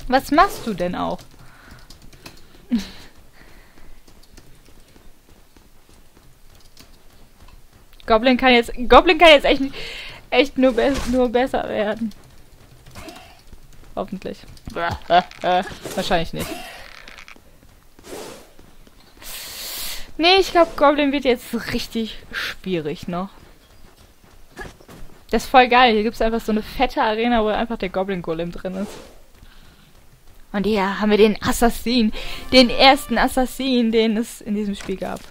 Was machst du denn auch? Goblin kann jetzt echt nur besser werden. Hoffentlich. Wahrscheinlich nicht. Nee, ich glaube, Goblin wird jetzt richtig schwierig noch. Das ist voll geil. Hier gibt es einfach so eine fette Arena, wo einfach der Goblin-Golem drin ist. Und hier haben wir den Assassin. Den ersten Assassin, den es in diesem Spiel gab.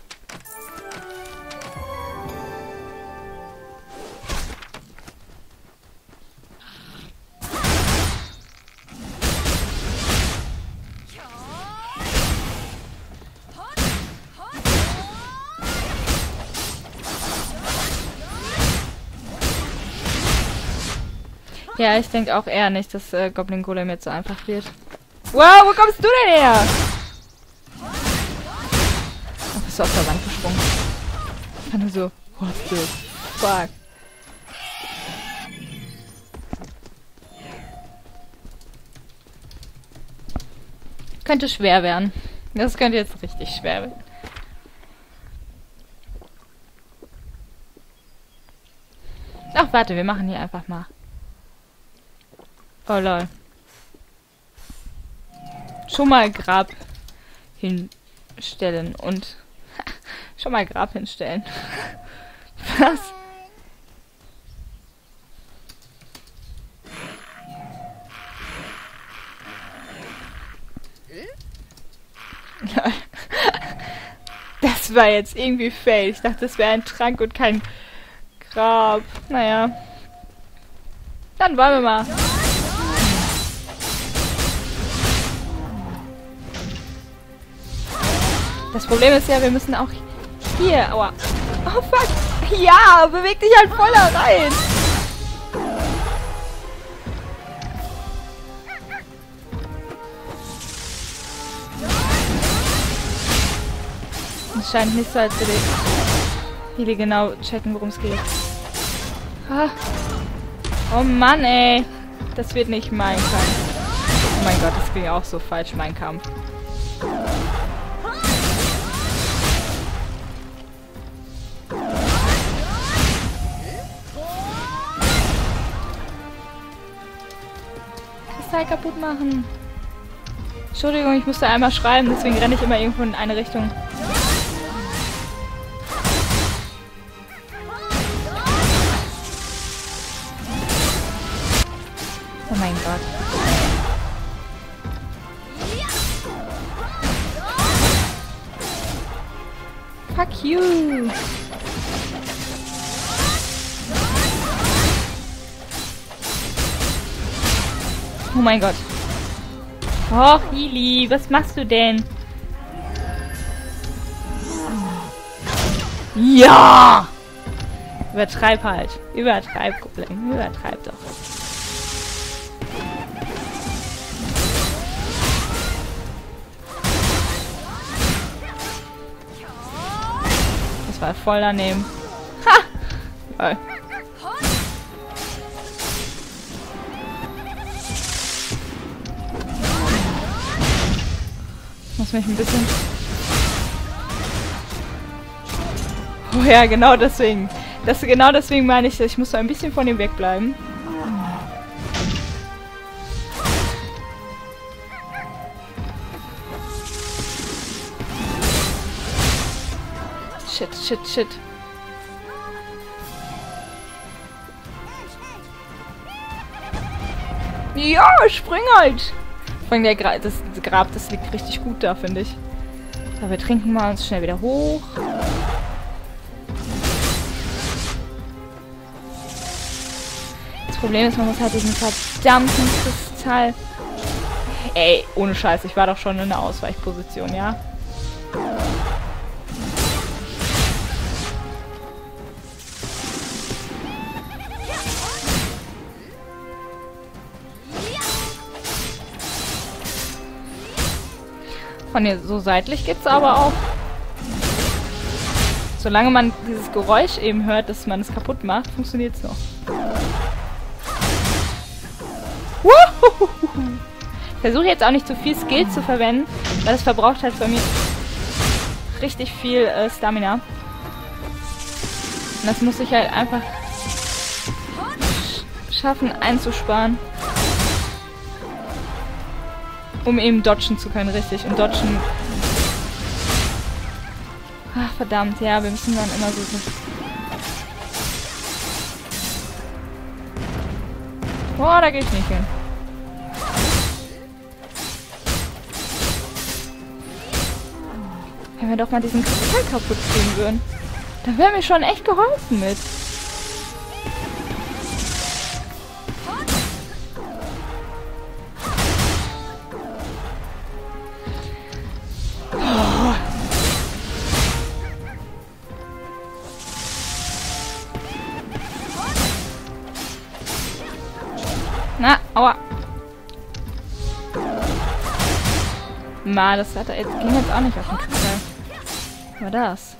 Ja, ich denke auch eher nicht, dass Goblin Golem jetzt so einfach wird. Wow, wo kommst du denn her? Oh, bist du auf der Wand gesprungen? Ich war nur so, what the fuck? Könnte schwer werden. Das könnte jetzt richtig schwer werden. Ach, warte, wir machen hier einfach mal. Oh lol. Schon mal Grab hinstellen und schon mal Grab hinstellen. Was? Das war jetzt irgendwie fail. Ich dachte, das wäre ein Trank und kein Grab. Naja. Dann wollen wir mal. Das Problem ist ja, wir müssen auch hier... Aua. Oh fuck. Ja, beweg dich halt voll da rein. Es scheint nicht so, als würde Heli genau checken, worum es geht. Ah. Oh Mann, ey. Das wird nicht mein Kampf. Oh mein Gott, das ging auch so falsch, mein Kampf. Kristall kaputt machen. Entschuldigung, ich musste einmal schreiben, deswegen renne ich immer irgendwo in eine Richtung. Oh mein Gott. Fuck you. Oh mein Gott. Och, Hili, was machst du denn? Ja! Übertreib halt. Übertreib, Goblin. Übertreib doch. Das war voll daneben. Ha! Lol. Muss mich ein bisschen... Oh ja, genau deswegen. Genau deswegen meine ich, ich muss so ein bisschen von ihm wegbleiben. Shit, shit, shit. Ja, spring halt! Vor allem das Grab, das liegt richtig gut da, finde ich. So, wir trinken mal uns schnell wieder hoch. Das Problem ist, man muss halt diesen verdammten Kristall... Ey, ohne Scheiß, ich war doch schon in der Ausweichposition, ja? Von hier so seitlich geht's aber auch. Solange man dieses Geräusch eben hört, dass man es kaputt macht, funktioniert's noch. Versuche jetzt auch nicht zu viel Skill zu verwenden, weil das verbraucht halt bei mir richtig viel Stamina. Und das muss ich halt einfach schaffen einzusparen. Um eben dodgen zu können, richtig. Und dodgen... Ach, verdammt, ja, wir müssen dann immer so... Boah, da gehe ich nicht hin. Wenn wir doch mal diesen Kristall kaputt kriegen würden, dann wäre mir schon echt geholfen mit. Oh. Na, aua. Ma, das hat er jetzt, ging jetzt auch nicht auf den Kristall. Was war das?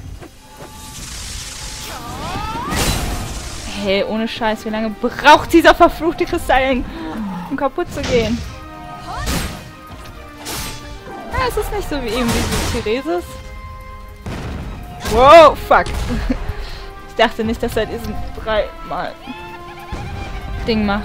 Hey, ohne Scheiß, wie lange braucht dieser verfluchte Kristall, um kaputt zu gehen? Ja, es ist nicht so wie eben diese Thereses. Wow, fuck. Ich dachte nicht, dass er diesen 3-mal Ding macht.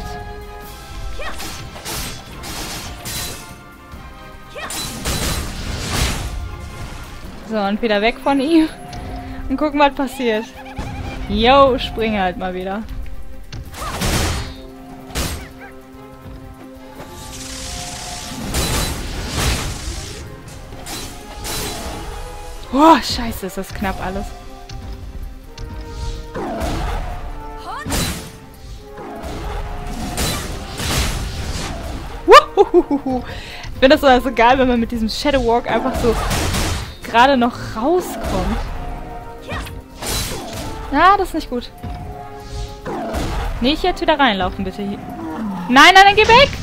So, und wieder weg von ihm. Und gucken, was passiert. Yo, springe halt mal wieder. Oh, scheiße, ist das knapp alles. Wuhuhuhu. Ich finde das so also geil, wenn man mit diesem Shadow Walk einfach so gerade noch rauskommt. Ah, das ist nicht gut. Nicht jetzt wieder reinlaufen, bitte. Nein, nein, dann geh weg!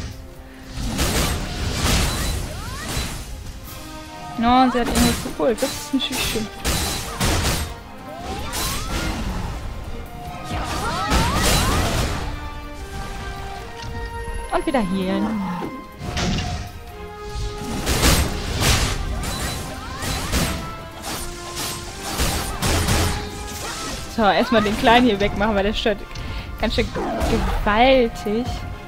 Oh, und sie hat irgendwas geholt. Das ist natürlich schön. Und wieder healen. So, erstmal den Kleinen hier wegmachen, weil der stört ganz schön gewaltig.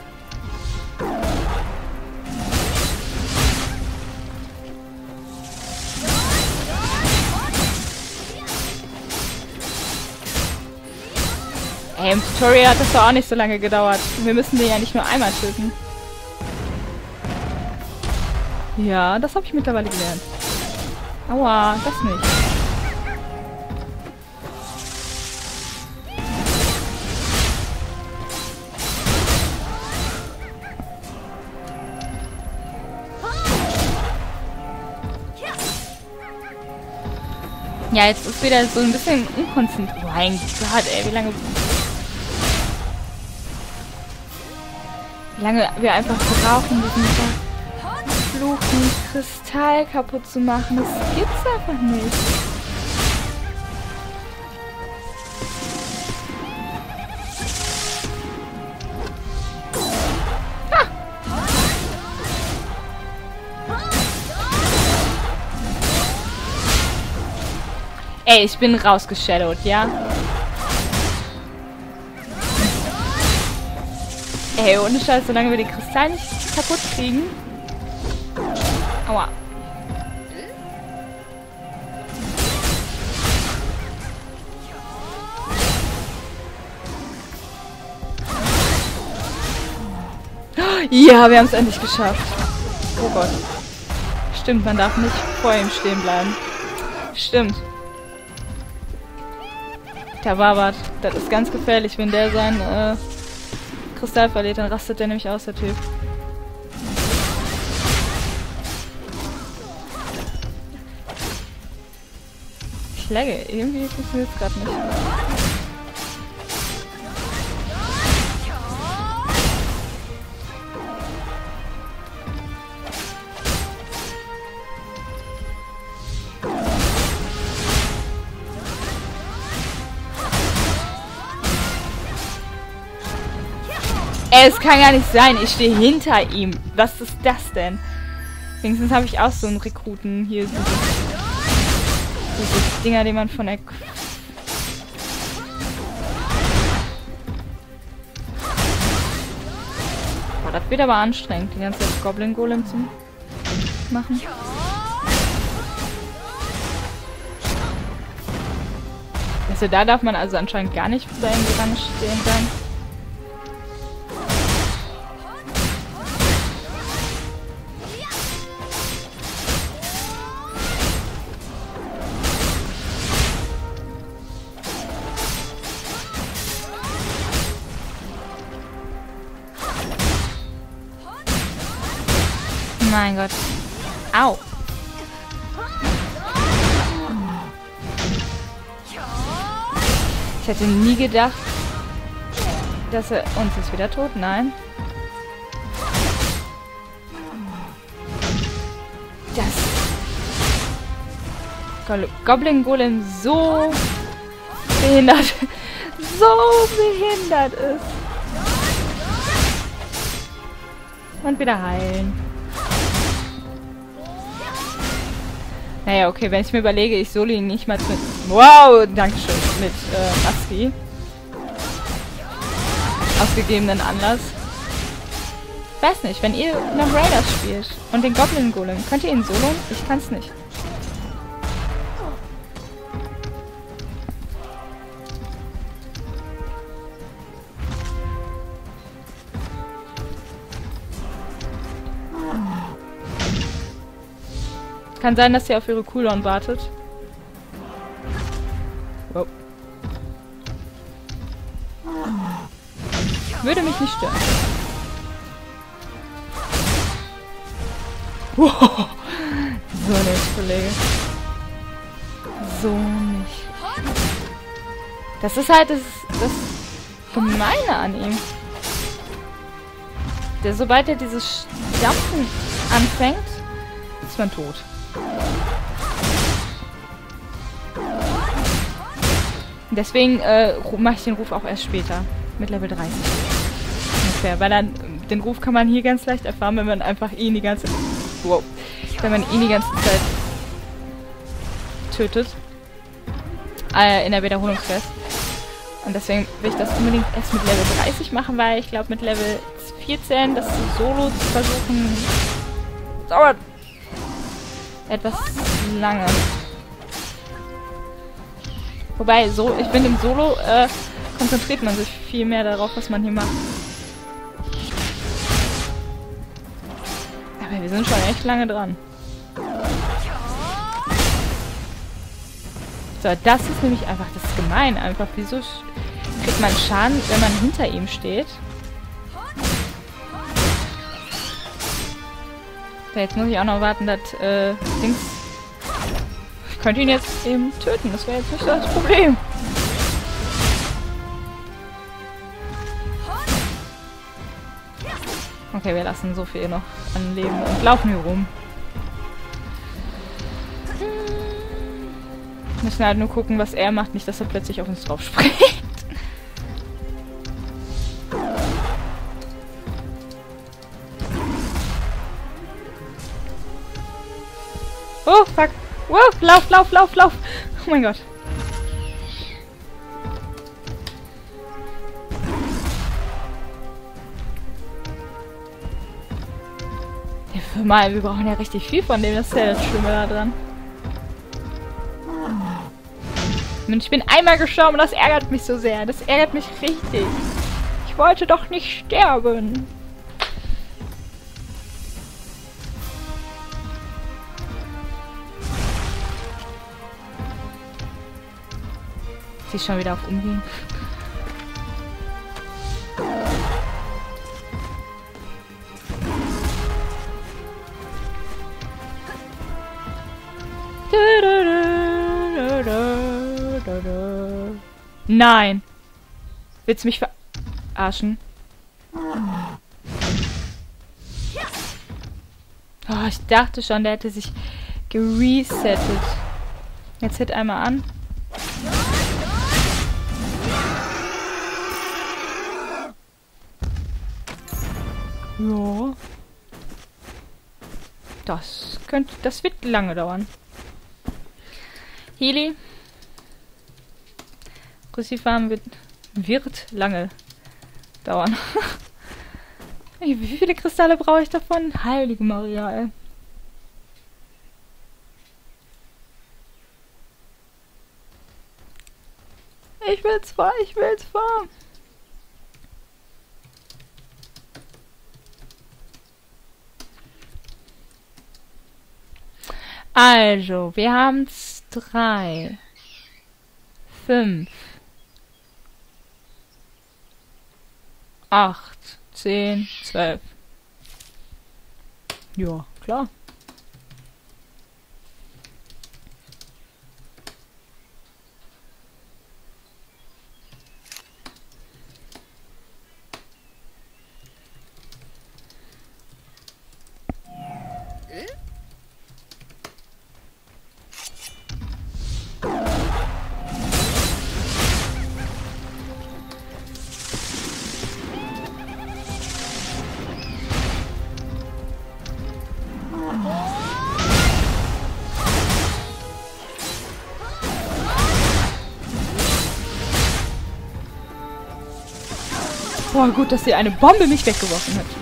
Ey, im Tutorial hat das doch auch nicht so lange gedauert. Wir müssen den ja nicht nur einmal töten. Ja, das habe ich mittlerweile gelernt. Aua, das nicht. Ja, jetzt ist wieder so ein bisschen unkonzentriert. Oh mein Gott, ey, wie lange wir einfach brauchen, diesen verfluchten Kristall kaputt zu machen. Das gibt's einfach nicht. Ah. Ey, ich bin rausgeshadowt, ja? Ey, ohne Scheiß, solange wir den Kristall nicht kaputt kriegen. Aua. Ja, wir haben es endlich geschafft. Oh Gott. Stimmt, man darf nicht vor ihm stehen bleiben. Stimmt. Der Wabert. Das ist ganz gefährlich, wenn der seinen Kristall verliert, dann rastet der nämlich aus, der Typ. Ich lagge. Irgendwie funktioniert es gerade nicht. Es kann gar nicht sein. Ich stehe hinter ihm. Was ist das denn? Wenigstens habe ich auch so einen Rekruten hier. Diese Dinger, die man von der... Boah, das wird aber anstrengend, die ganze Zeit Goblin-Golem zu machen. Also da darf man also anscheinend gar nicht bei ihm dran stehen dann. Mein Gott. Au. Ich hätte nie gedacht, dass er... Uns ist wieder tot? Nein. Das... Goblin Golem so behindert. So behindert ist. Und wieder heilen. Naja, okay, wenn ich mir überlege, ich solo ihn nicht mal mit... Wow, dankeschön. Mit Maski. Aus gegebenen Anlass. Ich weiß nicht, wenn ihr noch Raiders spielt und den Goblin Golem, könnt ihr ihn solo? Ich kann's nicht. Kann sein, dass sie auf ihre Cooldown wartet. Wow. Würde mich nicht stören. Wow. So nicht, Kollege. So nicht. Das ist halt das Gemeine an ihm. Sobald er dieses Stampfen anfängt, ist man tot. Deswegen mache ich den Ruf auch erst später. Mit Level 30. Ungefähr. Weil dann den Ruf kann man hier ganz leicht erfahren, wenn man einfach ihn die ganze... Wow. Wenn man ihn die ganze Zeit tötet. In der Wiederholungsquest. Und deswegen will ich das unbedingt erst mit Level 30 machen, weil ich glaube mit Level 14 das Solo zu versuchen dauert etwas lange. Wobei, so, ich finde im Solo konzentriert man sich viel mehr darauf, was man hier macht. Aber wir sind schon echt lange dran. So, das ist nämlich einfach das Gemeine. Einfach, wieso kriegt man Schaden, wenn man hinter ihm steht? So, jetzt muss ich auch noch warten, dass Dings... Ich könnte ihn jetzt eben töten, das wäre jetzt nicht das Problem. Okay, wir lassen so viel noch an Leben und laufen hier rum. Müssen halt nur gucken, was er macht, nicht, dass er plötzlich auf uns drauf springt. Oh, fuck. Wow, lauf, lauf, lauf, lauf. Oh mein Gott. Ja, für mal, wir brauchen ja richtig viel von dem, das ist ja das Schlimme da dran. Und ich bin einmal gestorben und das ärgert mich so sehr. Das ärgert mich richtig. Ich wollte doch nicht sterben. Sie ist schon wieder auf Umgehen. Nein! Willst du mich verarschen? Oh, ich dachte schon, der hätte sich geresettet. Jetzt hit einmal an. Ja. Das wird lange dauern. Healy. Crucifarm wird lange dauern. Ey, wie viele Kristalle brauche ich davon? Heilige Maria, ey. Ich will zwei. Also, wir haben 3, 5, 8, 10, 12. Ja, klar. Boah, gut, dass sie eine Bombe mich weggeworfen hat.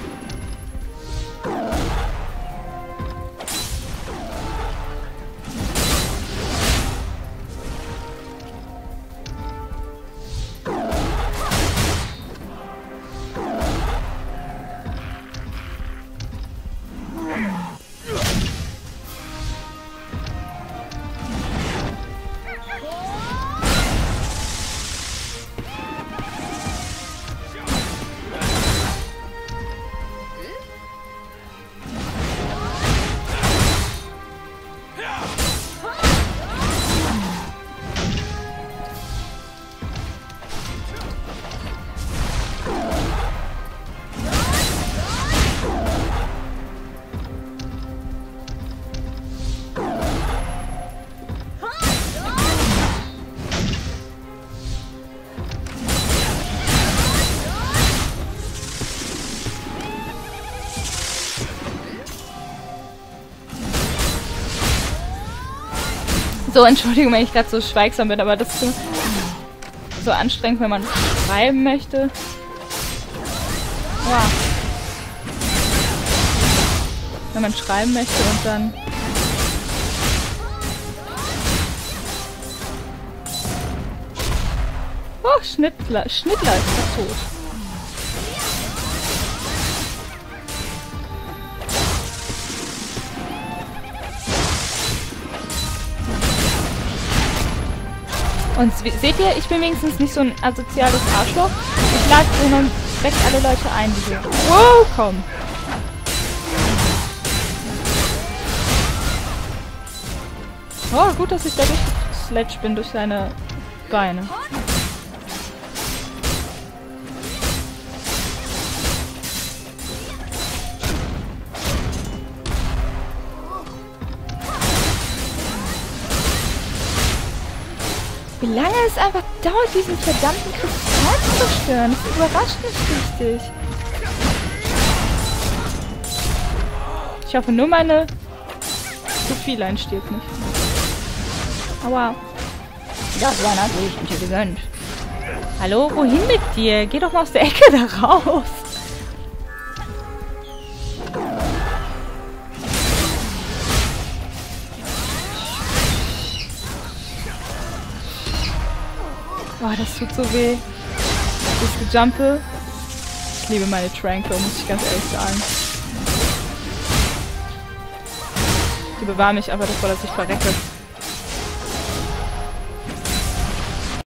So, Entschuldigung, wenn ich gerade so schweigsam bin, aber das ist so anstrengend, wenn man schreiben möchte. Wow. Wenn man schreiben möchte und dann... Oh, Schnittler ist tot. Und seht ihr, ich bin wenigstens nicht so ein asoziales Arschloch. Ich lade hin und weck alle Leute ein, die hier... Wow, komm. Oh, gut, dass ich da durchgesledged bin durch seine Beine. Wie lange es einfach dauert, diesen verdammten Kristall zu zerstören. Das überrascht mich richtig. Ich hoffe nur meine Sophie-Line stirbt nicht. Aua. Das war natürlich intelligent. Hallo, wohin mit dir? Geh doch mal aus der Ecke da raus. Boah, das tut so weh. Das Gejumpe. Ich liebe meine Tranquil, muss ich ganz ehrlich sagen. Die bewahren mich einfach davor, dass ich verrecke.